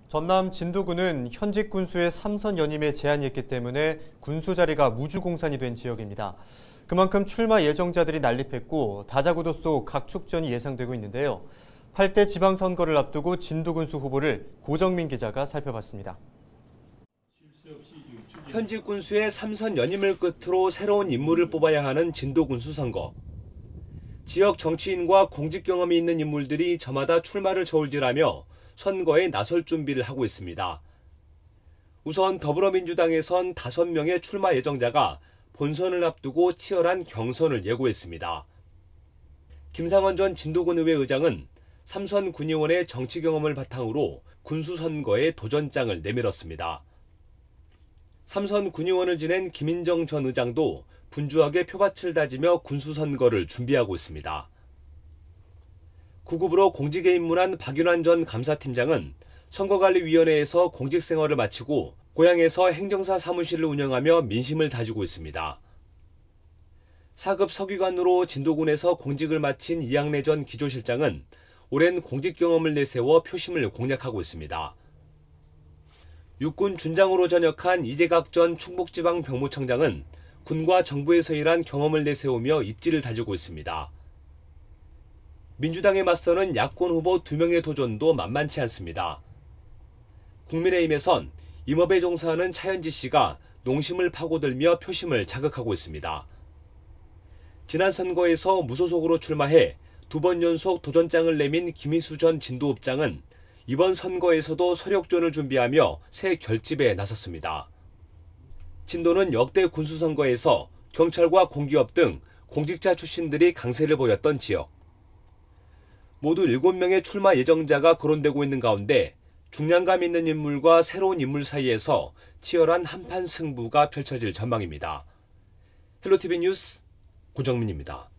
전남 진도군은 현직 군수의 3선 연임에 제한이 있기 때문에 군수 자리가 무주공산이 된 지역입니다. 그만큼 출마 예정자들이 난립했고 다자구도 속 각축전이 예상되고 있는데요. 8대 지방선거를 앞두고 진도군수 후보를 고정민 기자가 살펴봤습니다. 현직 군수의 3선 연임을 끝으로 새로운 인물을 뽑아야 하는 진도군수 선거. 지역 정치인과 공직 경험이 있는 인물들이 저마다 출마를 저울질하며 선거에 나설 준비를 하고 있습니다. 우선 더불어민주당에선 5명의 출마 예정자가 본선을 앞두고 치열한 경선을 예고했습니다. 김상원 전 진도군 의회 의장은 3선 군의원의 정치 경험을 바탕으로 군수 선거에 도전장을 내밀었습니다. 3선 군의원을 지낸 김인정 전 의장도 분주하게 표밭을 다지며 군수 선거를 준비하고 있습니다. 구급으로 공직에 입문한 박윤환 전 감사팀장은 선거관리위원회에서 공직 생활을 마치고 고향에서 행정사 사무실을 운영하며 민심을 다지고 있습니다. 4급 서기관으로 진도군에서 공직을 마친 이양래 전 기조실장은 오랜 공직 경험을 내세워 표심을 공략하고 있습니다. 육군 준장으로 전역한 이재각 전 충북지방병무청장은 군과 정부에서 일한 경험을 내세우며 입지를 다지고 있습니다. 민주당에 맞서는 야권 후보 2명의 도전도 만만치 않습니다. 국민의힘에선 임업에 종사하는 차현지 씨가 농심을 파고들며 표심을 자극하고 있습니다. 지난 선거에서 무소속으로 출마해 2번 연속 도전장을 내민 김희수 전 진도읍장은 이번 선거에서도 서력전을 준비하며 새 결집에 나섰습니다. 진도는 역대 군수선거에서 경찰과 공기업 등 공직자 출신들이 강세를 보였던 지역. 모두 7명의 출마 예정자가 거론되고 있는 가운데 중량감 있는 인물과 새로운 인물 사이에서 치열한 한판 승부가 펼쳐질 전망입니다. 헬로티비 뉴스 고정민입니다.